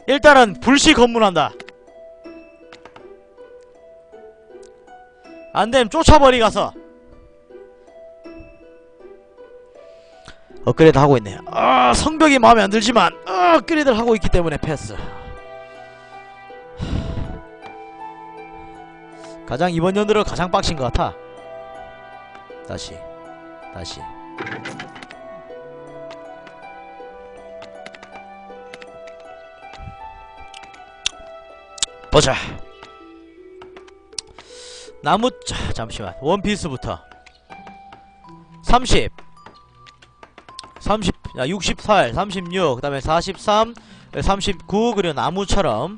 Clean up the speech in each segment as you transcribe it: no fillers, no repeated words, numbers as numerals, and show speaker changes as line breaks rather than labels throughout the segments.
일단은 불시 검문한다. 안되면 쫓아버리 가서. 업그레이드 하고 있네. 성벽이 마음에 안들지만 업그레이드를 하고 있기 때문에 패스. 가장 이번 연도로 가장 빡신 것 같아. 다시 보자. 나무. 잠시만. 원피스부터 30 68 36 그 다음에 43 39 그리고 나무처럼.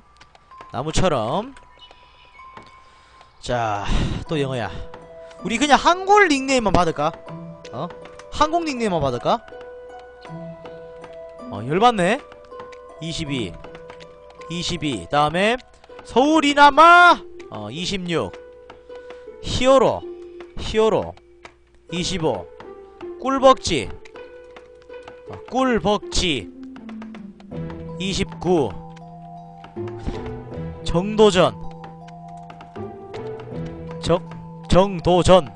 자, 또 영어야. 우리 그냥 한국 닉네임만 받을까? 한국 닉네임만 받을까? 열받네. 22 다음에 서울이나마 26 히어로 25 꿀벅지 29 정도전 정도전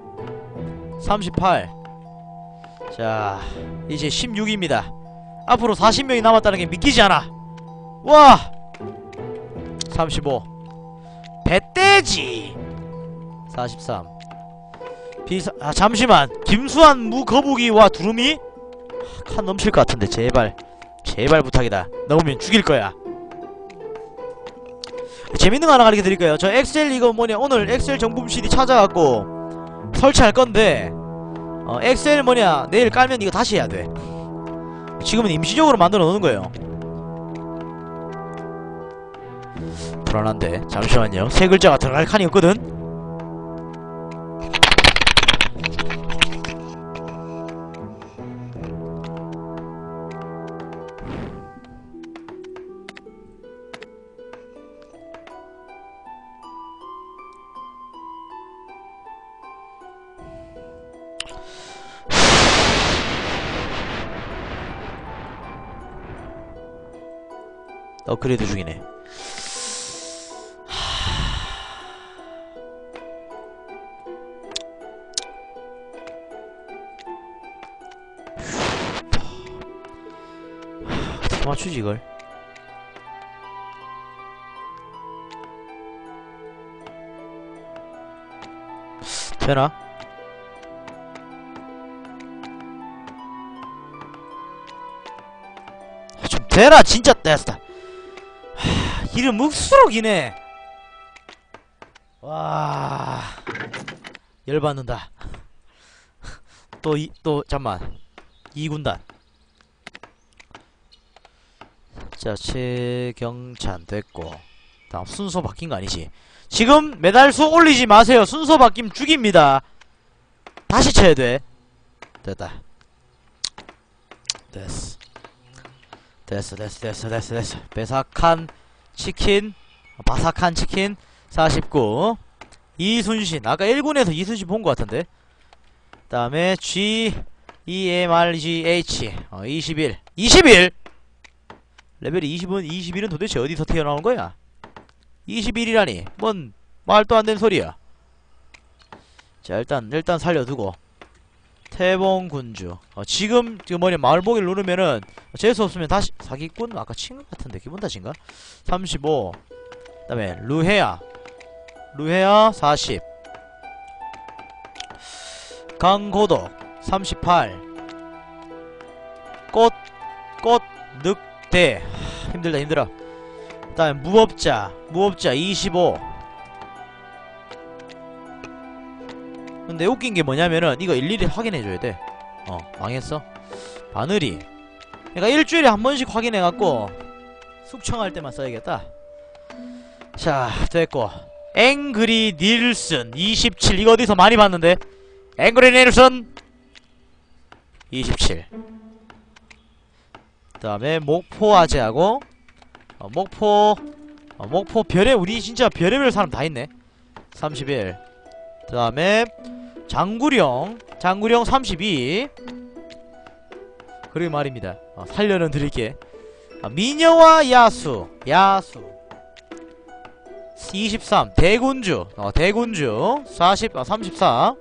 38. 자, 이제 16입니다. 앞으로 40명이 남았다는 게 믿기지 않아. 와! 35 배떼지 43 잠시만. 김수환 무거북이와 두루미? 칸 넘칠 것 같은데 제발 부탁이다. 넘으면 죽일 거야. 재밌는 거 하나 가르쳐 드릴게요. 저 엑셀 이거 뭐냐, 오늘 엑셀 정품 CD 찾아갖고 설치할 건데 엑셀 뭐냐 내일 깔면 이거 다시 해야 돼. 지금은 임시적으로 만들어 놓는 거예요. 불안한데 잠시만요. 세 글자가 들어갈 칸이 없거든. 업그레이드 중이네. 어떻게 맞추지 이걸? 되나? 좀 되나 진짜. 됐다. 이름 묵수록이네. 와, 열받는다. 또 잠만. 2군단. 자, 최경찬 됐고. 다음 순서 바뀐 거 아니지? 지금 메달수 올리지 마세요. 순서 바뀌면 죽입니다. 다시 쳐야 돼. 됐다. 됐어. 바삭한 치킨 49. 이순신. 아까 1군에서 이순신 본 것 같은데. 그 다음에 GEMRGH 21 레벨이 21은 도대체 어디서 튀어나오는 거야? 21이라니 뭔 말도 안 되는 소리야. 자, 일단 살려두고 태봉군주. 지금 뭐냐 마을보기를 누르면은 재수 없으면 다시 사기꾼 아까 친 것 같은데 기분 탓인가? 35. 그다음에 루헤아 40. 강고독 38. 꽃 늑대. 힘들어. 그다음에 무법자 25. 근데 웃긴게 뭐냐면은 이거 일일이 확인해줘야 돼. 망했어. 바늘이. 그러니까 일주일에 한 번씩 확인해갖고 숙청할 때만 써야겠다. 자, 됐고. 앵그리 닐슨 27. 이거 어디서 많이 봤는데. 앵그리 닐슨 27. 그 다음에 목포 아재하고 목포 별에 우리 진짜 별의별 사람 다 있네. 31. 그 다음에 장구령 32. 그리고 말입니다. 살려는 드릴게. 미녀와 야수 23 대군주 대군주 34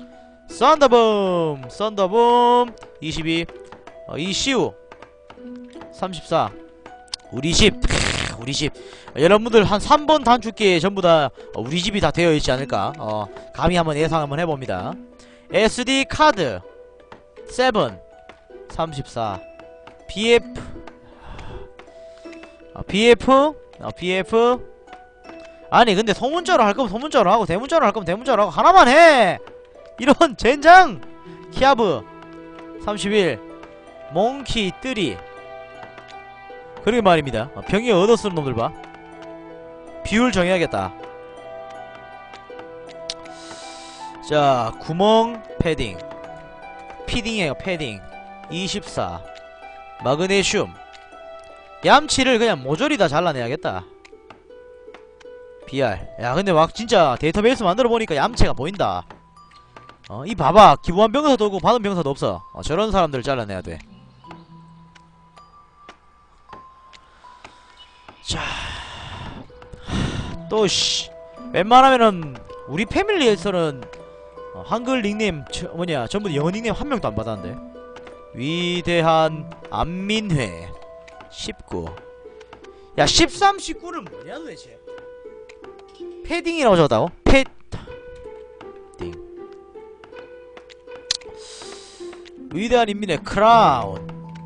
썬더붐 22 이시우 34 우리 집 여러분들 한 3번 단축키에 전부다 우리 집이 다 되어있지 않을까 감히 한번 예상 한번 해봅니다. SD 카드 7 34 BF 아니 근데 소문자로 할 거면 소문자로 하고 대문자로 할 거면 대문자로 하고 하나만 해! 이런 젠장! 키아브 31 몽키 뜨리 그러게 말입니다. 병이 얻어쓰는 놈들 봐. 비율 정해야겠다. 자 구멍 패딩 피딩이에요. 패딩 24 마그네슘 얌치를 그냥 모조리 다 잘라내야겠다. BR 야 근데 막 진짜 데이터베이스 만들어보니까 얌체가 보인다. 이 봐봐 기부한 병사도 없고 받은 병사도 없어. 저런 사람들 잘라내야 돼. 자 또 씨 웬만하면은 우리 패밀리에서는 한글 닉네임 전부 영어 닉네임 한 명도 안 받았는데. 위대한 안민회 19 야 13, 19는 뭐냐 도대체. 패딩이라고 적었다고? 패딩 위대한 인민의 크라운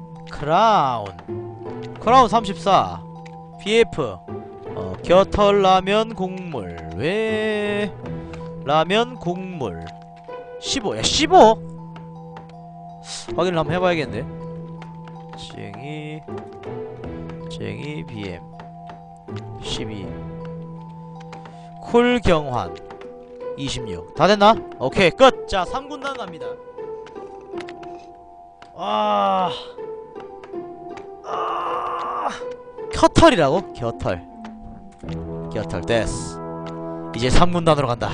34 BF 겨털라면 국물 왜 라면 국물 15 야 15? 확인을 한번 해봐야겠네. 쟁이 BM 12 쿨경환 26 다 됐나? 오케이 끝! 자 3군단 갑니다. 켜털이라고? 겨털 됐어. 이제 3군단으로 간다.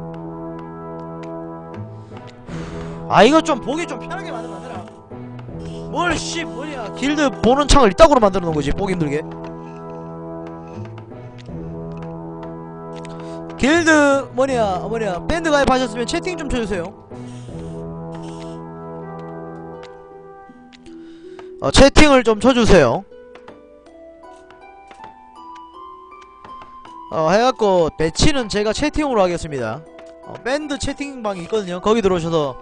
이거 좀 보기 좀 편하게 만들어라. 뭘 씨 뭐냐 길드 보는 창을 이따구로 만들어 놓은 거지 보기 힘들게. 길드 뭐냐 밴드 가입하셨으면 채팅 좀 쳐주세요. 채팅을 좀 쳐주세요. 해갖고 배치는 제가 채팅으로 하겠습니다. 밴드 채팅방이 있거든요. 거기 들어오셔서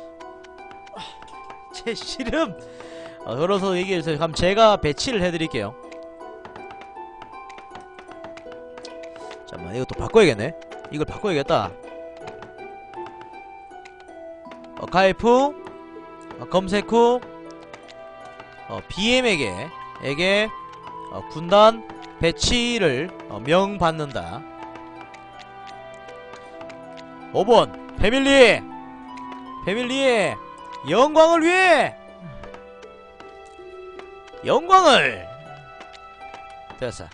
제 씨름 걸어서 얘기해주세요. 그럼 제가 배치를 해드릴게요. 잠깐만 이것도 바꿔야겠네. 이걸 바꿔야겠다. 가입 후 검색 후 BM에게 군단 배치를 명받는다. 5번 패밀리의 영광을 위해 영광을 됐어.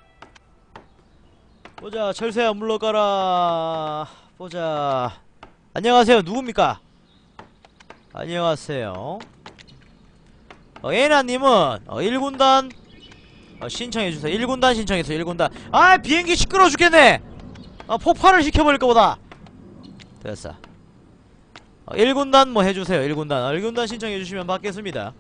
보자 철새야 물러가라. 보자. 안녕하세요 누굽니까? 안녕하세요. 에나님은 1군단 신청해주세요. 1군단 신청했어요. 1군단 비행기 시끄러워 죽겠네. 폭발을 시켜버릴까 보다. 됐어. 1군단 뭐 해주세요. 1군단 신청해주시면 받겠습니다.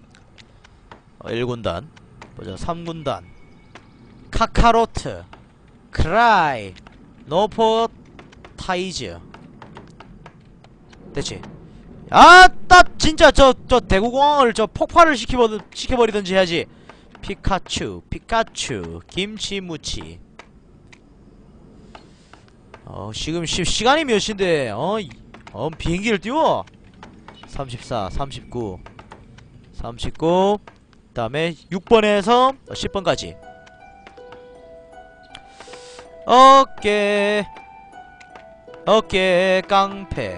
1군단 보자. 3군단 카카로트 크라이 노포타이즈 됐지. 진짜 저 대구공항을 폭발을 시켜버리던지 해야지. 피카츄 김치무치. 지금 시간이 몇 시인데 비행기를 띄워. 34 39 그 다음에 6번에서 10번까지 어깨 깡패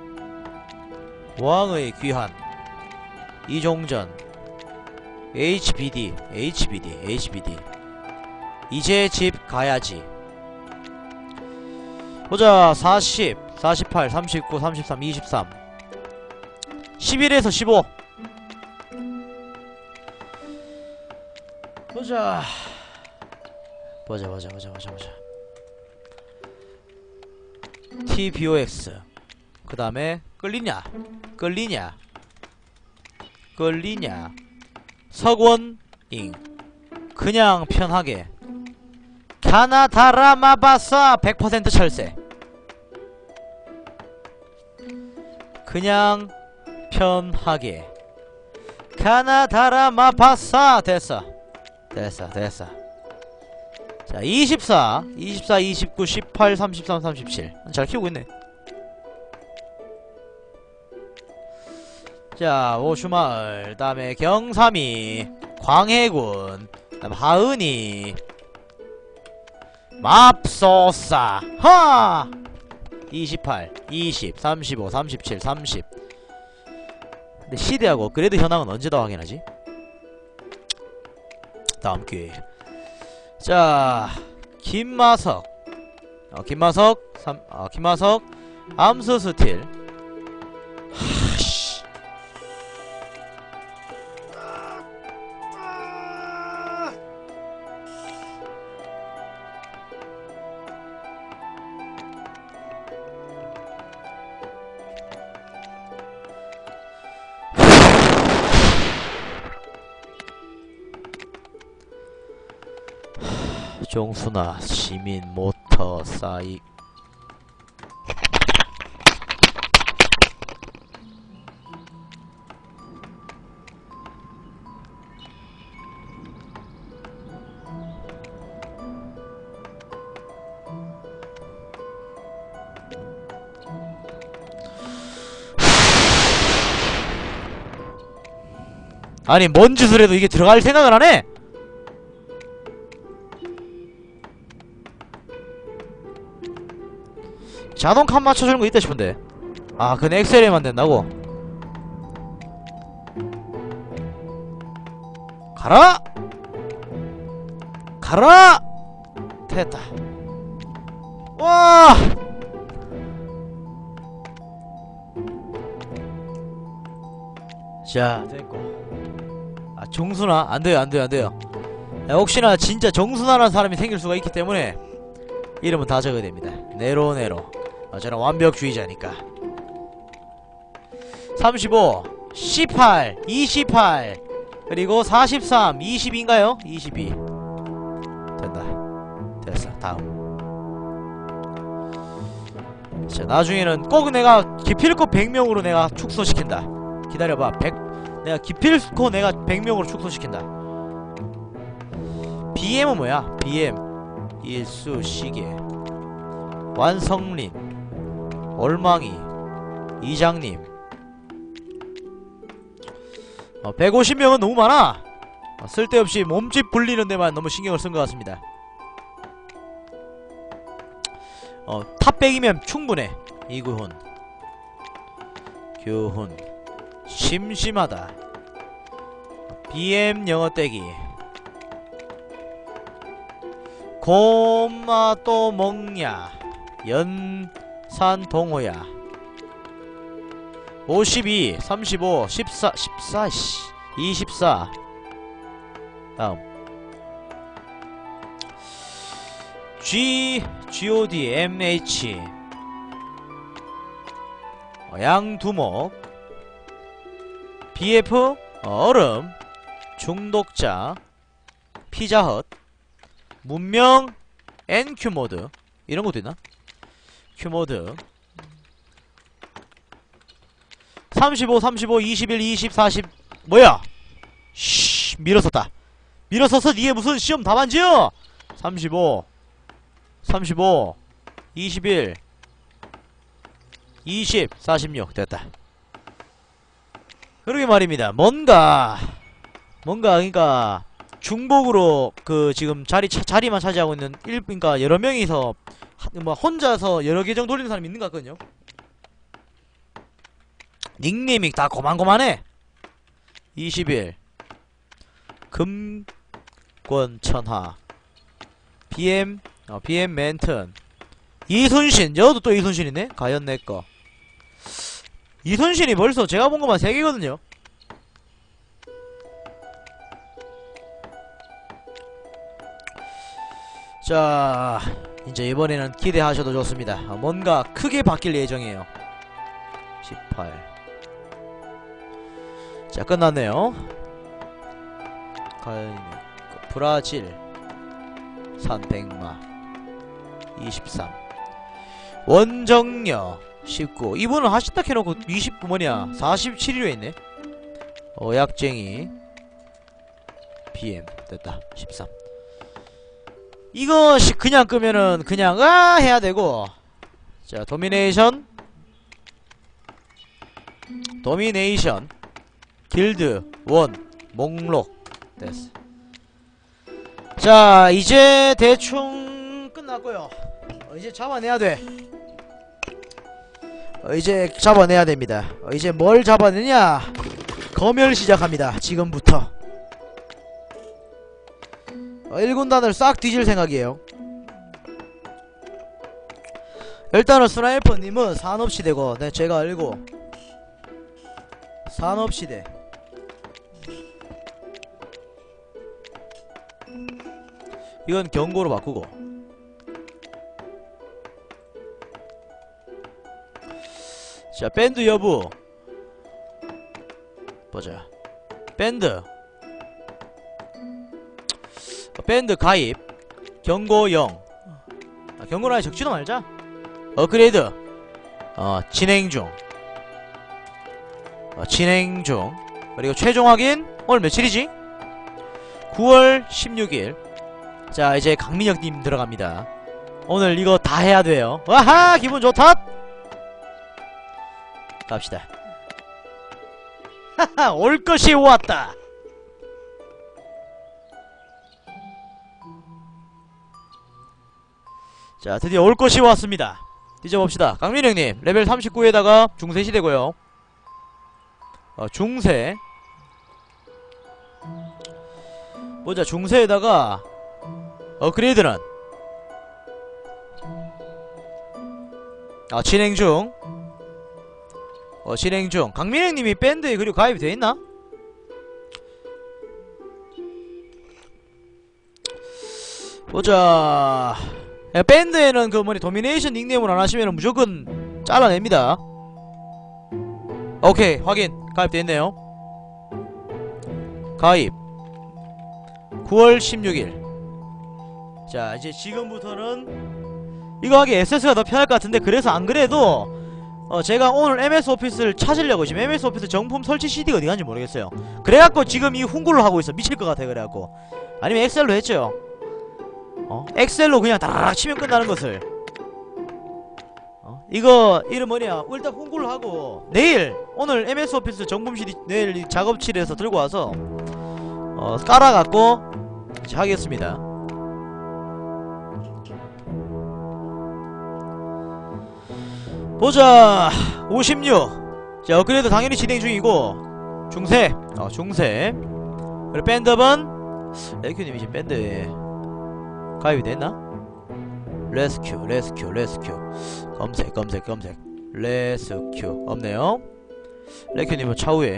왕의 귀환 이종전 HBD 이제 집 가야지. 보자. 40 48 39 33 23 11에서 15 보자. TBOX. 그 다음에 끌리냐 석원잉. 그냥 편하게. 가나다라마바사 100% 철새. 그냥 편하게. 가나다라마바사. 됐어. 자, 24, 29, 18, 33, 37. 잘 키우고 있네. 자, 오슈마을, 다음에 경삼이, 광해군, 다음 하은이, 맙소사, 하! 28, 20, 35, 37, 30. 근데 시대하고 업그레이드 현황은 언제 더 확인하지? 다음 기회. 자, 김마석, 김마석, 암수스틸. 하씨. 종수나 시민 모터 사이. 아니 뭔 짓을 해도 이게 들어갈 생각을 안 해? 자동 칸 맞춰주는 거 있다 싶은데. 아, 그건 엑셀에만 된다고? 가라! 가라! 됐다. 와! 자, 됐고. 아, 정순아? 안 돼요. 야, 혹시나 진짜 정순아라는 사람이 생길 수가 있기 때문에 이름은 다 적어야 됩니다. 네로. 저는 완벽주의자니까. 35, 18, 28, 그리고 43, 22인가요? 22. 된다. 됐어. 다음. 자, 나중에는 꼭 내가 기필코 100명으로 내가 축소시킨다. 기다려봐. 내가 기필코 내가 100명으로 축소시킨다. BM은 뭐야? BM 일수 시계 완성린 얼망이 이장님. 150명은 너무 많아. 쓸데없이 몸집 불리는 데만 너무 신경을 쓴 것 같습니다. 탑 100이면 충분해. 이구훈 교훈 심심하다. BM 영어 떼기. 곰마 또 먹냐. 연산 동호야. 52, 35, 14, 14, 24. 다음. GOD, MH. 양두목. BF, 얼음. 중독자. 피자헛. 문명, NQ모드. 이런 것도 있나? 큐모드. 35, 35, 21, 20, 40. 뭐야? 쉬, 밀어섰다. 밀어서서 니에 무슨 시험 답안지요? 35, 35, 21, 20, 46. 됐다. 그러게 말입니다. 뭔가 그니까 중복으로 그 지금 자리만 차지하고 있는 그니까 여러 명이서 뭐 혼자서 여러 계정 돌리는 사람이 있는 것 같거든요. 닉네임이 다 고만고만해. 21 금권천하 BM 맨튼 이순신. 여도 또 이순신이네. 과연 내꺼. 이순신이 벌써 제가 본 것만 3개거든요 자, 이제 이번에는 기대하셔도 좋습니다. 뭔가 크게 바뀔 예정이에요. 18. 자, 끝났네요. 브라질 산 백마 23. 원정녀 19. 이분은 하시다 해놓고 20 뭐냐 47위로 있네. 약쟁이 BM 됐다. 13. 이거 그냥 끄면은 그냥 해야 되고. 자, 도미네이션 길드 1 목록 됐어. 자, 이제 대충 끝났고요. 이제 잡아내야 돼. 이제 잡아내야 됩니다. 이제 뭘 잡아내냐? 검열 시작합니다. 지금부터 1군단을 싹 뒤질 생각이에요. 일단은 스나이퍼님은 산업시대고, 네, 제가 알고 산업시대. 이건 경고로 바꾸고. 자, 밴드 여부 보자. 밴드 가입 경고 0. 경고라니 적지도 말자. 업그레이드 진행 중. 그리고 최종 확인 오늘 며칠이지? 9월 16일. 자, 이제 강민혁님 들어갑니다. 오늘 이거 다 해야 돼요. 와하, 기분 좋다. 갑시다. 하하, 올 것이 왔다. 자, 드디어 올 것이 왔습니다. 뒤져봅시다. 강민혁님 레벨 39에다가 중세 시대고요. 중세 보자. 중세에다가 업그레이드는 진행중. 진행중. 강민혁님이 밴드에 그리고 가입이 돼있나? 보자. 밴드에는 그 뭐니 도미네이션 닉네임을 안 하시면 무조건 잘라냅니다. 오케이, 확인. 가입돼있네요. 가입 9월 16일. 자, 이제 지금부터는 이거 하기 SS가 더 편할 것 같은데, 그래서 안 그래도 제가 오늘 MS 오피스를 찾으려고 지금 MS 오피스 정품 설치 CD가 어디 갔는지 모르겠어요. 그래갖고 지금 이 훈구를 하고 있어. 미칠 것 같아. 그래갖고 아니면 엑셀로 했죠. 엑셀로 그냥 다라락 치면 끝나는 것을. 이거 이름 뭐냐, 일단 홍보를 하고 내일 오늘 MS 오피스 정품 CD 내일 작업실에서 들고 와서 깔아갖고 이제 하겠습니다. 보자. 56. 자, 업그레이드 당연히 진행 중이고 중세. 그리고 밴드번 레큐님이 지금 밴드에 가입이 됐나? 레스큐 검색 레스큐 없네요. 레큐님은 차후에.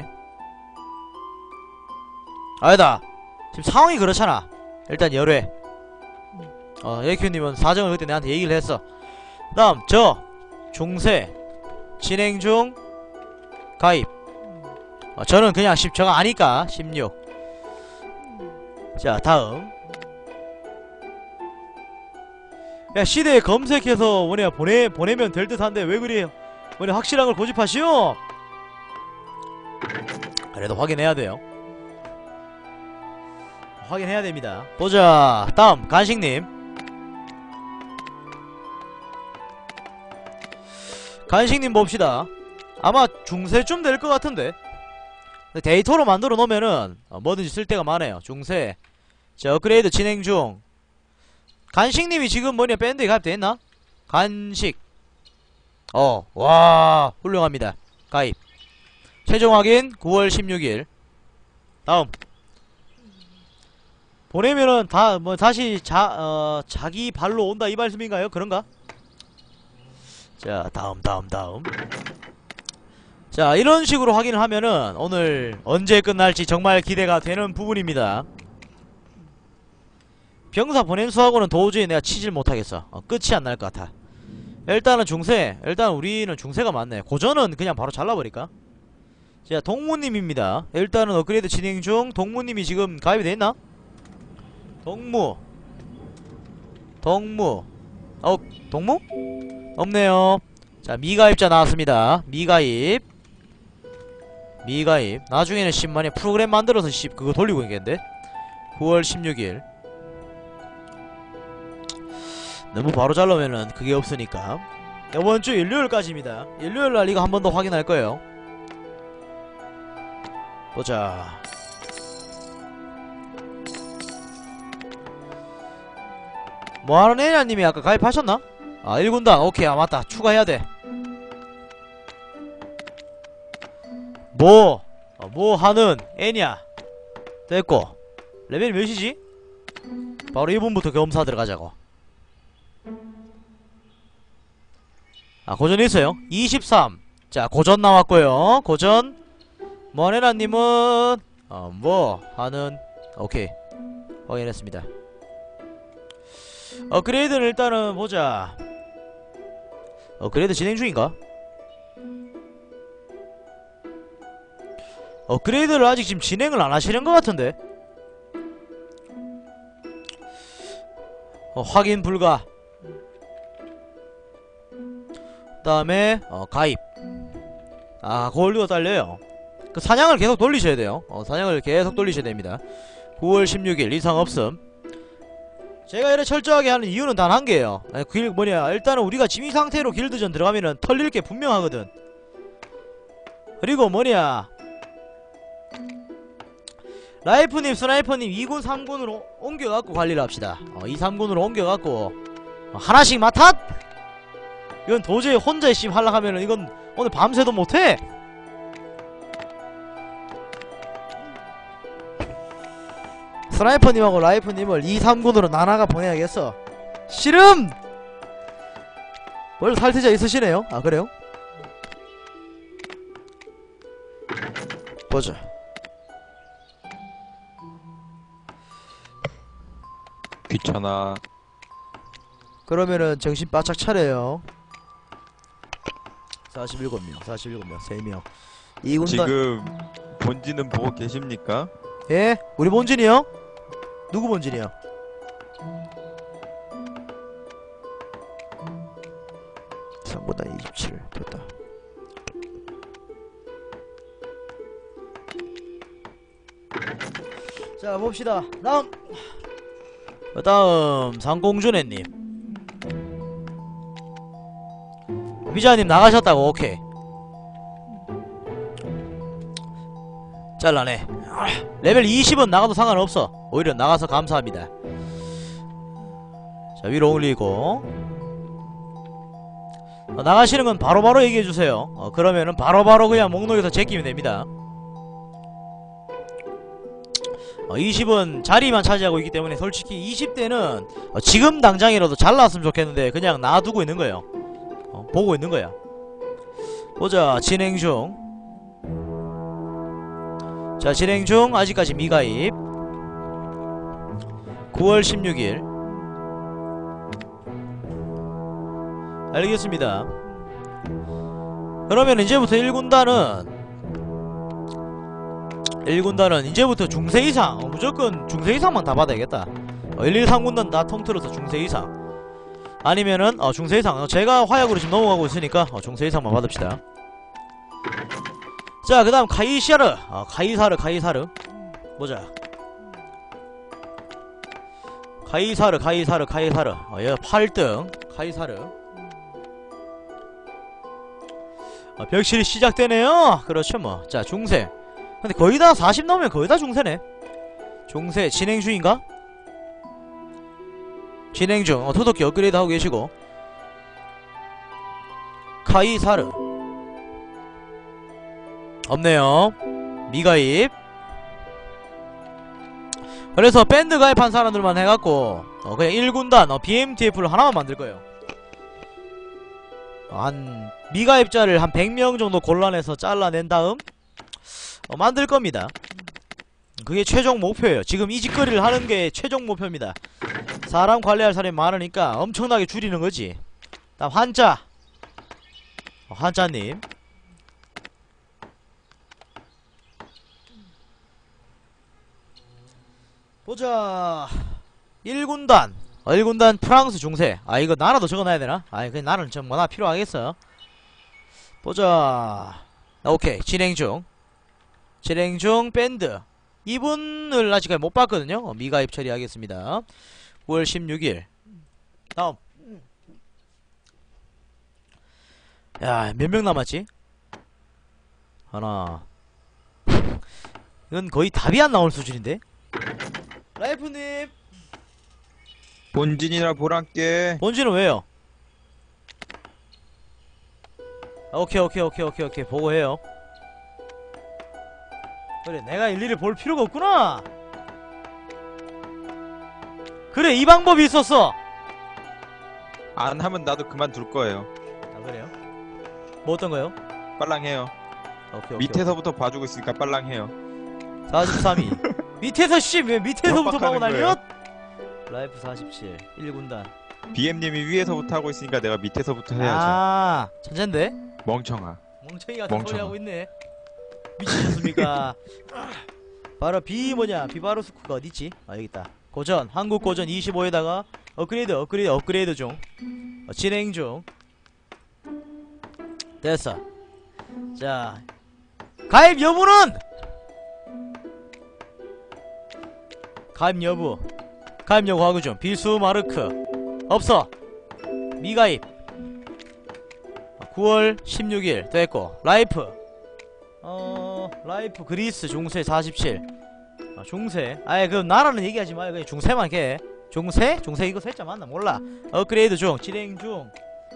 아니다, 지금 상황이 그렇잖아. 일단 열회. 레큐님은 사정을 그때 내한테 얘기를 했어. 다음 중세 진행중 가입. 저는 그냥 저가 아니까 16. 자, 다음. 야, 시대에 검색해서 뭐냐 보내면 될 듯한데 왜 그래요? 뭐냐, 확실한 걸 고집하시오. 그래도 확인해야 돼요. 확인해야 됩니다. 보자. 다음 간식님. 간식님 봅시다. 아마 중세쯤 될 것 같은데. 데이터로 만들어 놓으면은 뭐든지 쓸 데가 많아요. 중세. 자, 업그레이드 진행 중. 간식님이 지금 뭐냐 밴드에 가입돼있나? 간식. 와 훌륭합니다. 가입. 최종 확인 9월 16일. 다음. 보내면은 다 뭐 다시 자기 발로 온다 이 말씀인가요? 그런가? 자, 다음. 자, 이런 식으로 확인을 하면은 오늘 언제 끝날지 정말 기대가 되는 부분입니다. 병사 보냄수하고는 도저히 내가 치질 못하겠어. 끝이 안 날 것 같아. 일단은 중세. 일단 우리는 중세가 맞네. 고전은 그냥 바로 잘라버릴까? 자, 동무님입니다. 일단은 업그레이드 진행 중. 동무님이 지금 가입이 돼있나? 동무. 동무. 동무? 없네요. 자, 미가입자 나왔습니다. 미가입. 미가입. 나중에는 10만에 프로그램 만들어서 그거 돌리고 있겠는데? 9월 16일. 너무 바로 잘라면은 그게 없으니까. 이번주 일요일까지입니다. 일요일날 이거 한 번 더 확인할 거예요. 보자. 뭐하는 애냐님이 아까 가입하셨나? 아, 1군단. 오케이. 아, 맞다. 추가해야 돼. 뭐 하는 애냐. 됐고. 레벨이 몇이지? 바로 이분부터 검사 들어가자고. 아, 고전 있어요. 23. 자, 고전 나왔고요. 고전. 머네라님은 뭐 하는. 오케이. 확인했습니다. 업그레이드는 일단은 보자. 업그레이드 진행 중인가? 업그레이드를 아직 지금 진행을 안 하시는 것 같은데. 확인 불가. 그 다음에 가입. 아, 골드가 딸려요. 그 사냥을 계속 돌리셔야 돼요. 사냥을 계속 돌리셔야 됩니다. 9월 16일 이상 없음. 제가 이렇게 철저하게 하는 이유는 단 한 개예요. 일단은 우리가 지미 상태로 길드전 들어가면은 털릴 게 분명하거든. 그리고 라이프님, 스나이퍼님 2군 3군으로 옮겨갖고 관리를 합시다. 2, 3군으로 옮겨갖고 하나씩 맡아! 이건 도저히 혼자 하려면은 이건 오늘 밤새도 못해! 스나이퍼님하고 라이프님을 2, 3군으로 나나가 보내야겠어. 싫음! 뭘 살태자 있으시네요? 아, 그래요? 보자.
귀찮아.
그러면은 정신 바짝 차려요. 47명, 3명. 2군단.
지금 본진은 보고 계십니까?
예? 우리 본진이요? 누구 본진이요? 상보다 27 됐다. 자, 봅시다. 다음 상공준애님. 미자님 나가셨다고. 오케이. 잘라내. 레벨 20은 나가도 상관없어. 오히려 나가서 감사합니다. 자, 위로 올리고. 나가시는 건 바로바로 얘기해주세요. 그러면은 바로바로 그냥 목록에서 제끼면 됩니다. 20은 자리만 차지하고 있기 때문에 솔직히 20대는 지금 당장이라도 잘라왔으면 좋겠는데 그냥 놔두고 있는 거예요. 보고 있는 거야. 보자. 진행 중. 자, 진행 중. 아직까지 미가입. 9월 16일. 알겠습니다. 그러면 이제부터 1군단은 이제부터 중세 이상. 무조건 중세 이상만 다 받아야겠다. 113군단 다 통틀어서 중세 이상. 아니면은 중세 이상. 제가 화약으로 지금 넘어가고 있으니까 중세 이상만 받읍시다. 자, 그 다음 카이시아르. 카이사르 보자. 카이사르 얘가 8등 카이사르. 벽실이 시작되네요. 그렇죠 뭐. 자, 중세. 근데 거의다 40 넘으면 거의다 중세네. 중세 진행 중인가? 진행 중. 토독기 업그레이드 하고 계시고. 카이사르 없네요. 미가입. 그래서 밴드 가입한 사람들만 해갖고 그냥 1군단 BMTF를 하나만 만들거예요. 한 미가입자를 한 100명 정도 골라내서 잘라낸 다음 만들겁니다. 그게 최종 목표예요. 지금 이 짓거리를 하는 게 최종 목표입니다. 사람 관리할 사람이 많으니까 엄청나게 줄이는 거지. 다음 환자. 환자님. 보자. 1군단 1군단 프랑스 중세. 아 이거 나라도 적어놔야 되나? 아 그냥 나라는 좀 뭐나 필요하겠어. 보자. 오케이 진행 중 밴드 이분을 아직까지 못 봤거든요. 미가입 처리하겠습니다. 9월 16일 다음. 야 몇 명 남았지? 하나. 이건 거의 답이 안 나올 수준인데. 라이프님
본진이나 보란께.
본진은 왜요? 오케이 보고해요. 그래 내가 일일이 볼 필요가 없구나. 그래 이 방법이 있었어.
안 하면 나도 그만둘 거예요.
아 그래요? 뭐 어떤 거요?
빨랑 해요.
오케이
밑에서부터 봐주고 있으니까 빨랑 해요.
43위 밑에서 왜 밑에서부터
협박하는
보고
거예요.
날려? 라이프 47 1군단.
BM님이 위에서부터 하고 있으니까 내가 밑에서부터 해야죠.
아 천재인데?
멍청아.
멍청이 같은 소리
멍청아.
하고 있네. 미치셨습니까? 바로 비바로스쿠가 어디있지? 아 여기있다. 고전 한국 고전 25에다가 업그레이드 중. 진행 중. 됐어. 자 가입 여부는 가입 여부 하고 중. 빌수 마르크 없어. 미가입 9월 16일 됐고. 라이프 그리스 중세 47. 중세 아예 그 나라는 얘기하지 마요. 그냥 중세만 해. 중세 이거 세자 맞나 몰라. 업그레이드 중 진행 중.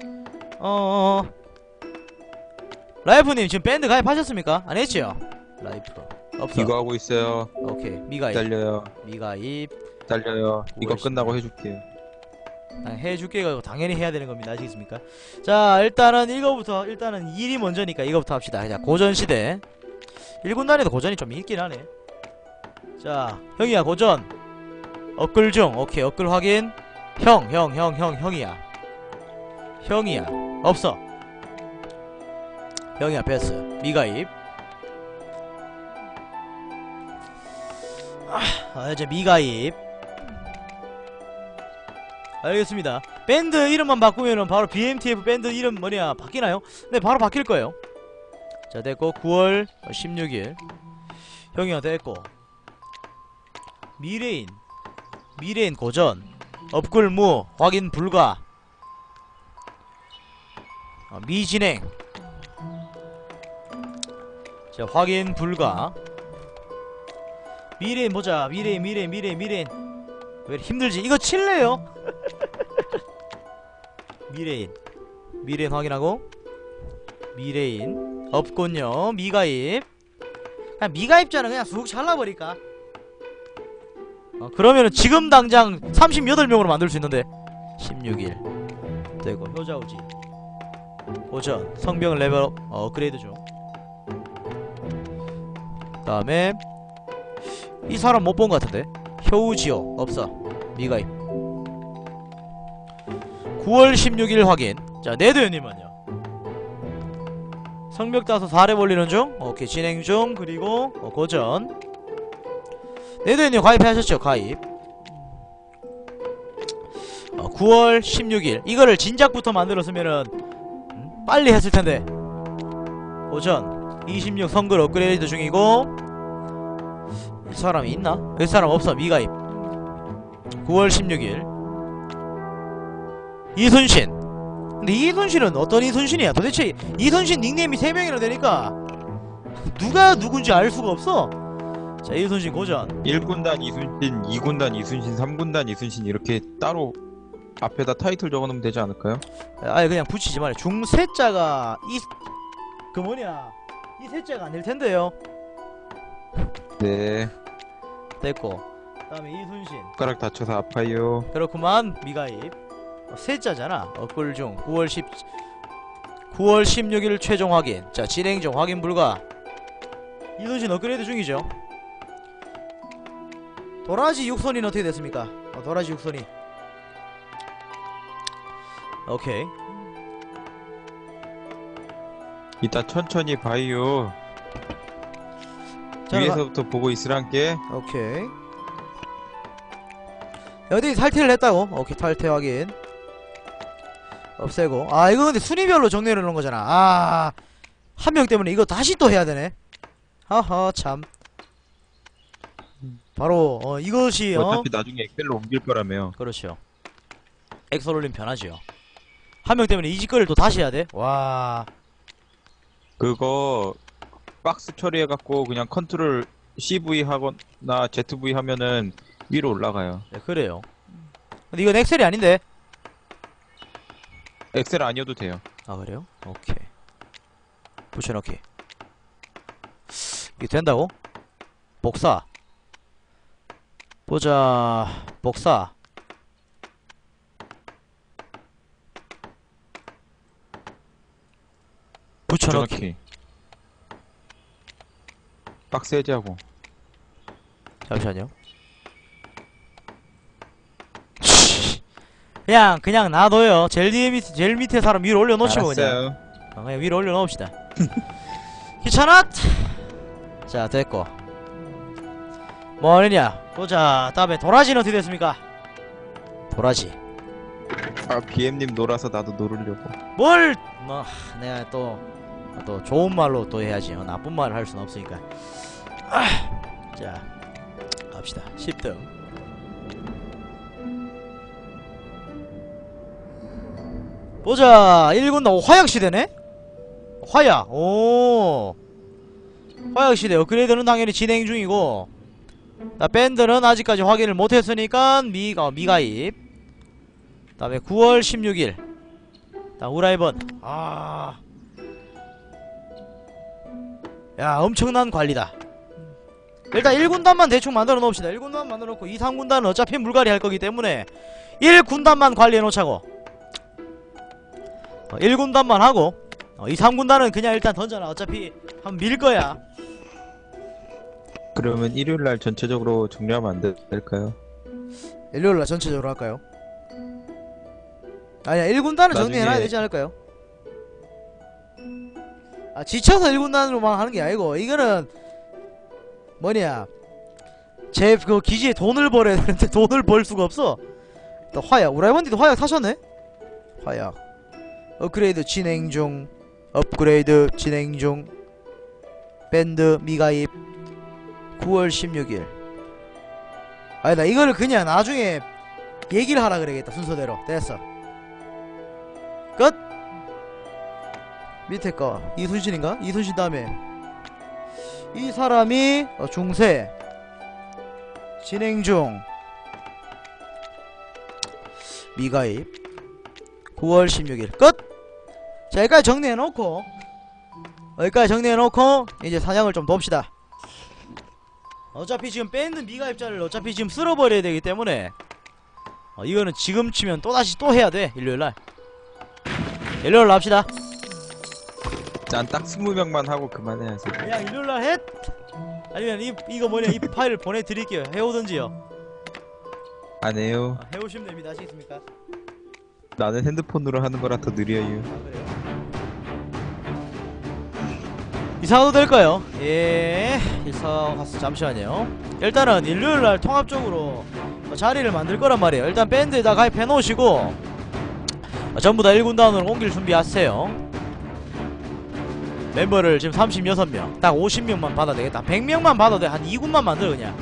라이프님 지금 밴드 가입하셨습니까? 안 했지요? 라이프 없어.
이거 하고 있어요.
오케이 미가입
기다려요.
미가입
이거 끝나고 해줄게요.
해줄게요. 당연히 해야 되는 겁니다. 아시겠습니까? 자 일단은 이거부터 일단은 일이 먼저니까 이거부터 합시다. 자 고전시대 1군단에도 고전이 좀 있긴 하네. 자 형이야 고전 업글 중. 오케이 업글 확인. 형이야 없어. 형이야 패스. 미가입. 이제 미가입. 알겠습니다. 밴드 이름만 바꾸면은 바로 BMTF 밴드 이름 뭐냐 바뀌나요? 네 바로 바뀔 거예요. 자 됐고 9월 16일 형이야 됐고. 미레인 고전 업글무 확인 불가. 미진행. 자 확인 불가. 미레인 보자. 미레인 왜 이렇게 힘들지? 이거 칠래요? 미레인 확인하고. 미레인 없군요. 미가입. 그냥 미가입자는 그냥 쑥 잘라버릴까? 그러면은 지금 당장 38명으로 만들 수 있는데. 16일 되고 효자우지 고전 성병 레벨업 업그레이드 중. 다음에 이 사람 못 본 것 같은데. 효우지오 없어. 미가입 9월 16일 확인. 자 네드연님은요 성벽 따서 4렙 올리는 중. 오케이 진행 중. 그리고 고전 네드연님 가입하셨죠? 가입 9월 16일 이거를 진작부터 만들었으면은 빨리 했을텐데. 고전 26 성글 업그레이드 중이고. 이 사람이 있나? 이 사람 없어. 미가입 9월 16일 이순신. 근데 이순신은 어떤 이순신이야? 도대체 이순신 닉네임이 3명이나 되니까 누가 누군지 알 수가 없어. 자 이순신 고전
1군단 이순신, 2군단 이순신, 3군단 이순신 이렇게 따로 앞에다 타이틀 적어놓으면 되지 않을까요?
아예 그냥 붙이지 말아요. 중세자가 이 셋자가 아닐텐데요.
네.
됐고 다음에 이순신
손가락 다쳐서 아파요.
그렇구만. 미가입 셋자잖아. 업글 중 9월 16일 최종 확인. 자 진행 중 확인 불가. 이순신 업그레이드 중이죠. 도라지 육선이는 어떻게 됐습니까? 도라지 육선이. 오케이.
이따 천천히 봐요.
자,
위에서부터 보고 있으란께.
오케이. 어디 탈퇴를 했다고? 오케이, 탈퇴 확인. 없애고. 아, 이거 근데 순위별로 정리를 해놓은 거잖아. 아, 한 명 때문에 이거 다시 또 해야 되네. 하하, 참. 바로 이것이
어차피 나중에 엑셀로 옮길 거라며요.
그렇죠. 엑셀 올리면 편하지요. 한 명 때문에 이 짓거리를 또 다시 해야 돼? 와.
그거 박스 처리해갖고 그냥 컨트롤 CV 하거나 ZV 하면은 위로 올라가요.
네, 그래요. 근데 이건 엑셀이 아닌데.
엑셀 아니어도 돼요.
아, 그래요? 오케이. 붙여넣기. 이게 된다고? 복사. 보자. 복사. 붙여넣기.
박스 해제하고.
잠시만요. 그냥 놔둬요. 제일 밑에 사람 위로 올려놓으시면 그냥.
알았어요.
그냥 위로 올려놓읍시다. 귀찮아! 자, 됐고. 뭐하느냐? 보자. 다음에 도라지는 어떻게 됐습니까? 도라지.
아, BM님 놀아서 나도 놀으려고.
뭘! 뭐, 내가 또 좋은 말로 또 해야지. 나쁜 말을 할 수는 없으니까. 자, 갑시다. 10등. 보자. 1군 나 화약시대네? 화약. 오. 화약시대 업그레이드는 당연히 진행 중이고, 자, 밴드는 아직까지 확인을 못했으니까 미가입. 다음에 9월 16일 우라이번. 야, 엄청난 관리다. 일단 1군단만 대충 만들어 놓읍시다. 1군단 만들어 놓고 2, 3군단은 어차피 물갈이 할 거기 때문에 1군단만 관리해 놓자고. 1군단만 하고 2, 3군단은 그냥 일단 던져놔. 어차피 한번 밀 거야.
그러면 일요일날 전체적으로 정리하면 안 될까요?
일요일날 전체적으로 할까요? 아니야, 1군단은 정리해놔야 되지 않을까요? 아, 지쳐서 1군단으로만 하는 게 아니고, 이거는 뭐냐, 제 그 기지에 돈을 벌어야 되는데 돈을 벌 수가 없어. 또 화약, 우라이번디도 화약 사셨네? 화약 업그레이드 진행 중. 업그레이드 진행 중. 밴드 미가입 9월 16일. 아니다, 이거를 그냥 나중에 얘기를 하라 그래야겠다. 순서대로. 됐어. 끝. 밑에 거 이순신인가? 이순신 다음에 이 사람이 중세 진행 중. 미가입 9월 16일 끝. 자, 여기까지 정리해놓고 이제 사냥을 좀 돕시다. 어차피 지금 밴드 미가입자를 어차피 지금 쓸어버려야 되기 때문에 이거는 지금 치면 또다시 또 해야 돼. 일요일날 합시다.
난 딱 20명만 하고 그만해야지.
그냥 일요일날 해? 아니면 이거 뭐냐, 이 파일을 보내드릴게요. 해오든지요.
안 해요.
해오시면 됩니다. 아시겠습니까?
나는 핸드폰으로 하는 거라 더 느려요.
그래요? 이사가도 될까요? 예, 이사 가서 잠시만요. 일단은 일요일날 통합적으로 자리를 만들 거란 말이에요. 일단 밴드에다 가입해 놓으시고 전부 다 1군단으로 옮길 준비하세요. 멤버를 지금 36명, 딱 50명만 받아도 되겠다. 100명만 받아도 돼. 한 2군만 만들어 그냥.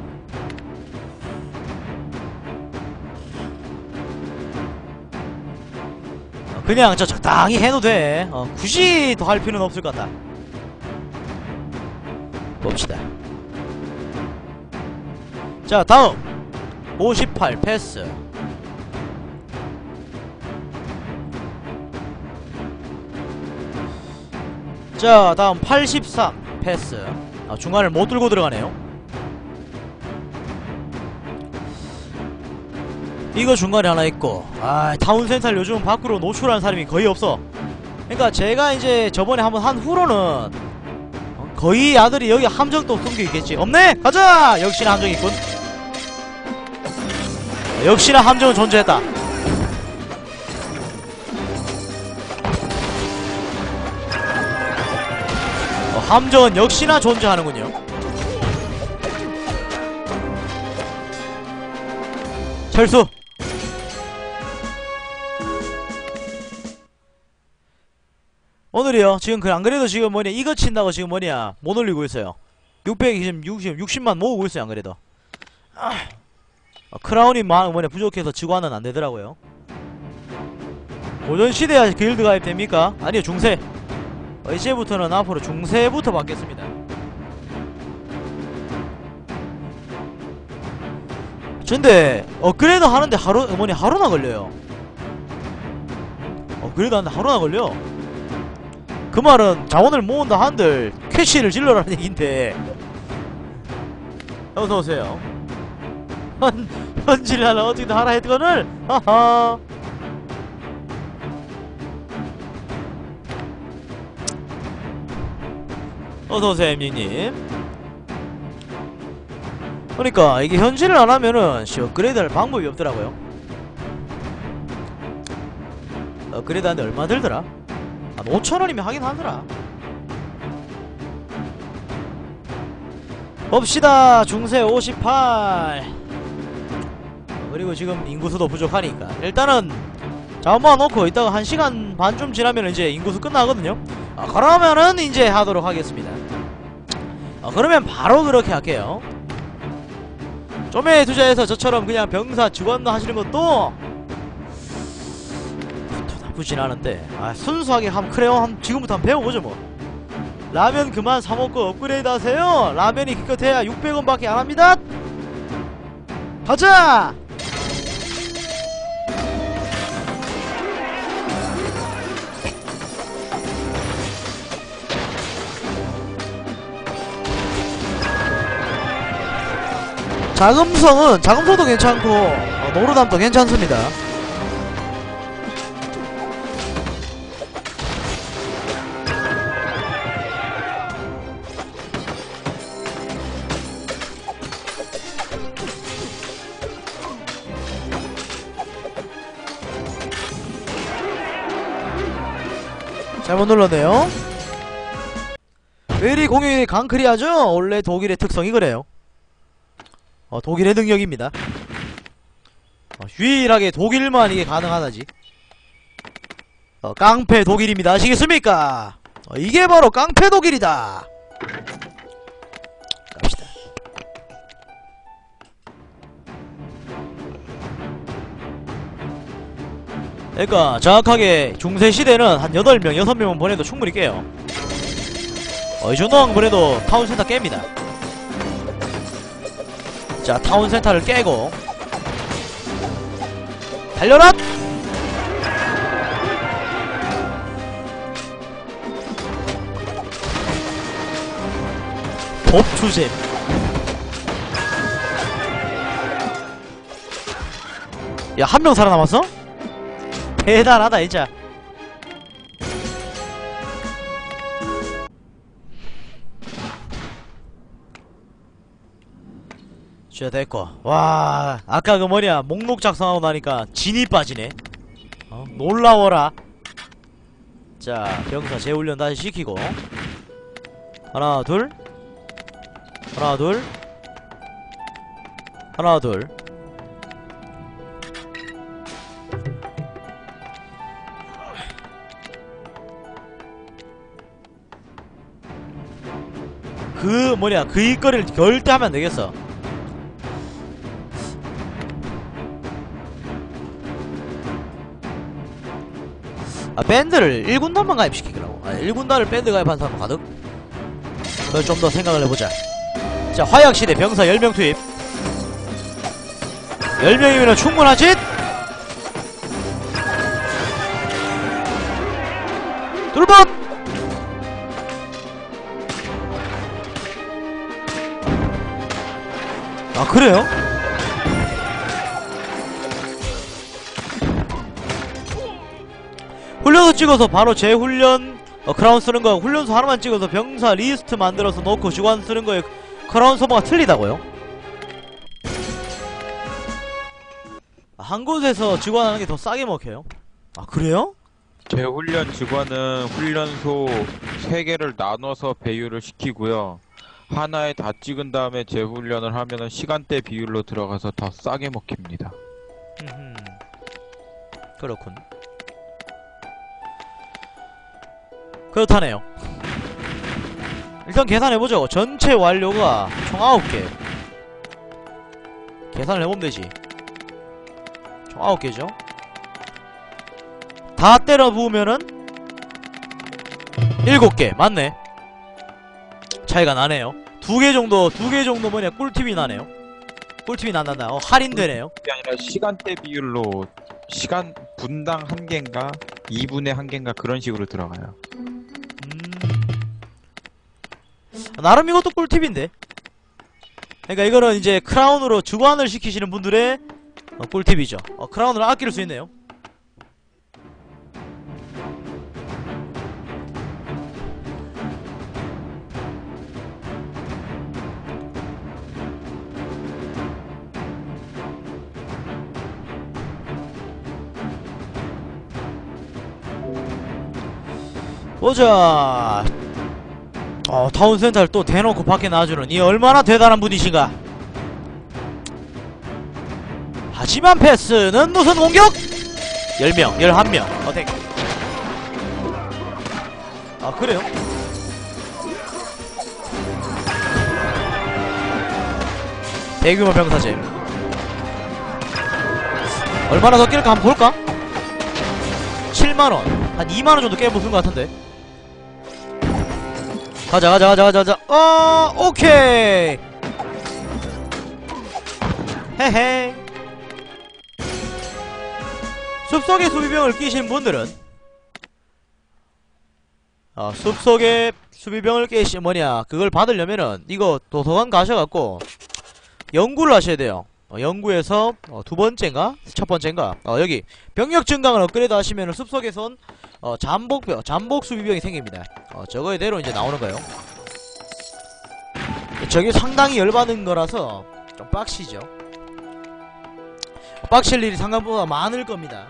그냥 저 적당히 해도 돼. 굳이 더 할 필요는 없을 것 같다. 봅시다. 자, 다음 58 패스. 자, 다음 83 패스. 중간을 못 뚫고 들어가네요. 이거 중간에 하나 있고. 타운센터를 요즘 밖으로 노출하는 사람이 거의 없어. 그러니까 제가 이제 저번에 한번 한 후로는 거의 아들이 여기 함정도 숨겨 있겠지. 없네? 가자! 역시나 함정 있군. 역시나 함정은 존재했다. 함정은 역시나 존재하는군요. 철수. 오늘이요 지금 그 안그래도 지금 뭐냐 이거 친다고 지금 뭐냐 못 올리고 있어요. 60만 모으고 있어요. 안그래도 크라운이 뭐냐 부족해서 지구화는 안되더라고요. 고전시대야 길드 가입 됩니까? 아니요, 중세. 이제부터는 앞으로 중세부터 받겠습니다. 근데 업그레이드 하는데 하루나 걸려요. 업그레이드 하는데 하루나 걸려. 그 말은 자원을 모은다 한들 캐시를 질러라는 얘기인데. 어서오세요. 현질하려 어떻게든 하라 했거늘. 하하. 어서오세요 엠니님. 그러니까 이게 현질을 안하면은 업그레이드 할 방법이 없더라고요. 업그레이드 하는데 얼마 들더라? 한 5,000원이면 하긴 하더라. 봅시다. 중세 58. 그리고 지금 인구수도 부족하니까 일단은 자원 모아놓고 이따가 1시간 반쯤 지나면 이제 인구수 끝나거든요. 그러면은 이제 하도록 하겠습니다. 그러면 바로 그렇게 할게요. 좀에 투자해서 저처럼 그냥 병사 직원 하시는 것도 나쁘진 않은데, 순수하게 지금부터 한번 배워보죠 뭐. 라면 그만 사먹고 업그레이드 하세요. 라면이 기껏해야 600원밖에 안합니다. 가자! 자금성도 괜찮고 노르담도 괜찮습니다. 잘못 눌렀네요. 왜 이리 공격이 강크리하죠? 원래 독일의 특성이 그래요. 독일의 능력입니다. 유일하게 독일만 이게 가능하다지. 깡패 독일입니다. 아시겠습니까? 이게 바로 깡패 독일이다. 갑시다. 그러니까 정확하게 중세시대는 한 8명, 6명만 보내도 충분히 깨요. 이 정도만 보내도 타운센터 깹니다. 자, 타운센터를 깨고 달려라! 법추잼. 야, 한 명 살아남았어? 대단하다 진짜. 진짜 됐고. 와, 아까 그 뭐냐 목록 작성하고 나니까 진이 빠지네. 놀라워라. 자, 병사 재훈련 다시 시키고 하나 둘 하나 둘 하나 둘. 그 뭐냐 그 일거리를 절대 하면 안 되겠어. 밴드를 1군단만 가입시키더라고. 1군단을 밴드 가입한 사람 가득? 그걸 좀 더 생각을 해보자. 자, 화약시대 병사 10명 투입. 10명이면 충분하지? 둘봇! 그래요? 훈련소 찍어서 바로 재훈련 크라운 쓰는 거, 훈련소 하나만 찍어서 병사 리스트 만들어서 넣고 주관 쓰는 거에 크라운 소모가 틀리다고요? 한 곳에서 직원하는 게 더 싸게 먹혀요. 아, 그래요?
재훈련 직원은 훈련소 3개를 나눠서 배율을 시키고요. 하나에 다 찍은 다음에 재훈련을 하면은 시간대 비율로 들어가서 더 싸게 먹힙니다.
그렇군. 그렇다네요. 일단 계산해보죠. 전체 완료가 총 9개. 계산을 해보면 되지. 총 9개죠. 다 때려 부으면은 7개. 맞네. 차이가 나네요. 2개 정도 뭐냐, 꿀팁이 나네요. 꿀팁이 난다. 할인되네요.
그게 아니라 시간대 비율로 시간 분당 1개인가 2분의 1개인가 그런 식으로 들어가요.
나름 이것도 꿀팁인데. 그러니까 이거는 이제 크라운으로 주관을 시키시는 분들의 꿀팁이죠. 크라운을 아낄 수 있네요. 보자. 타운센터를 또 대놓고 밖에 놔주는 이 얼마나 대단한 분이신가. 하지만 패스는 무슨 공격? 10명, 11명. 어택. 아, 그래요? 대규모 병사제. 얼마나 더 낄까 한번 볼까? 7만원. 한 2만원 정도 깨부순 것 같은데. 가자. 오케이. 헤헤. 숲속에 수비병을 끼신 분들은 숲속에 수비병을 끼신 그걸 받으려면은 이거 도서관 가셔갖고 연구를 하셔야 돼요. 연구에서 두 번째인가? 첫 번째인가? 여기 병력 증강을 업그레이드 하시면은 숲속에선 잠복 수비병이 생깁니다. 저거에 대로 이제 나오는 거예요. 저게 상당히 열받은 거라서 좀 빡시죠. 빡칠 일이 상관보다 많을 겁니다.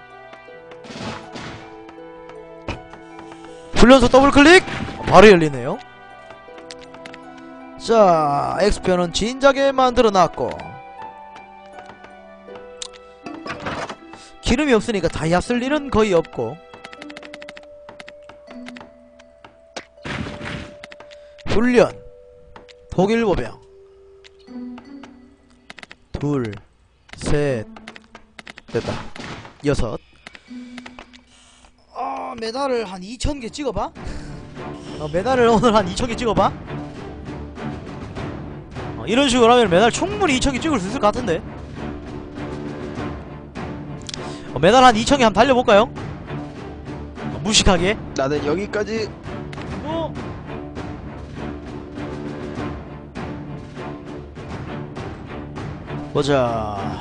훈련소 더블클릭! 바로 열리네요. 자, X편은 진작에 만들어놨고 기름이 없으니까 다이아 쓸 일은 거의 없고 훈련 독일보병 둘, 셋, 됐다. 6. 메달을 한 2000개 찍어봐? 메달을 오늘 한 2000개 찍어봐? 이런 식으로 하면 메달 충분히 2000개 찍을 수 있을 것 같은데. 메달 한 2000개 한번 달려볼까요? 무식하게.
나는 여기까지.
보자.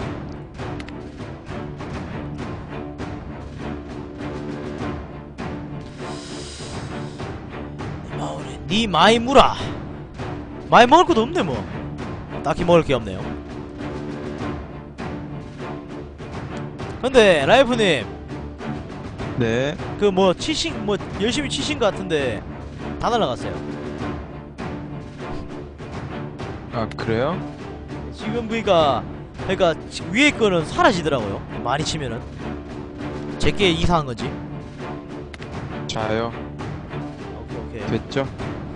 니 많이 물아. 많이 먹을 것도 없네 뭐. 딱히 먹을 게 없네요. 근데 라이프님,
네.
그 뭐 치신 뭐 열심히 치신 것 같은데 다 날라갔어요.
아, 그래요?
지금 그니까 위에 거는 사라지더라고요. 많이 치면은. 제게 이상한 건지.
자요.
오케이.
됐죠?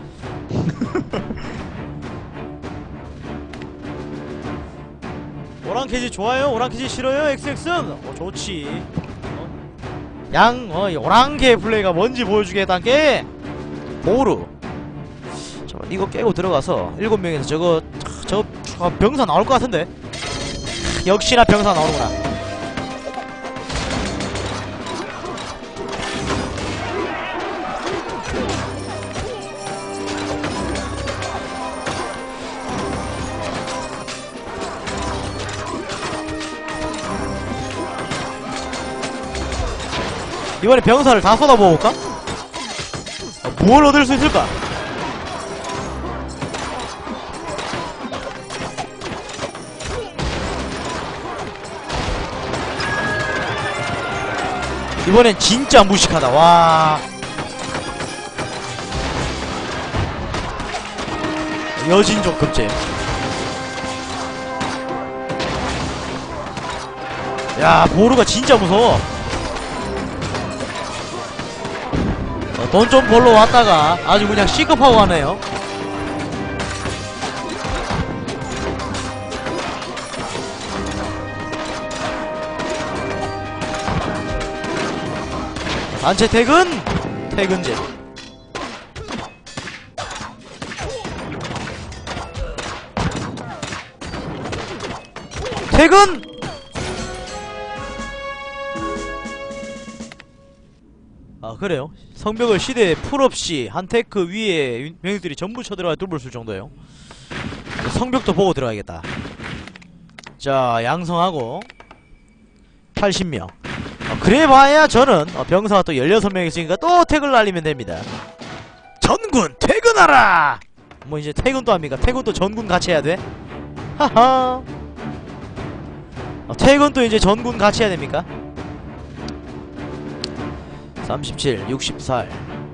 오랑캐지 좋아요? 오랑캐지 싫어요? XX? 좋지. 오랑캐 플레이가 뭔지 보여주겠단게. 모루. 잠깐 이거 깨고 들어가서 7명에서 저거 병사 나올 것 같은데. 역시나 병사 나오는구나. 이번에 병사를 다 쏟아부어볼까? 뭘 얻을 수 있을까? 이번엔 진짜 무식하다. 와. 여진족 급제. 야, 보루가 진짜 무서워. 돈 좀 벌러 왔다가 아주 그냥 시급하고 가네요. 단체 퇴근! 퇴근제. 퇴근! 아, 그래요? 성벽을 시대에 풀없이 한 테크 위에 병력들이 전부 쳐들어가 뚫을 수 정도예요. 성벽도 보고 들어가야겠다. 자, 양성하고 80명. 그래봐야 저는 병사가 또 16명 있으니까 또 퇴근을 날리면 됩니다. 전군 퇴근하라! 뭐 이제 퇴근도 합니까? 퇴근도 전군 같이 해야 돼? 하하. 퇴근도 이제 전군 같이 해야 됩니까? 37, 64.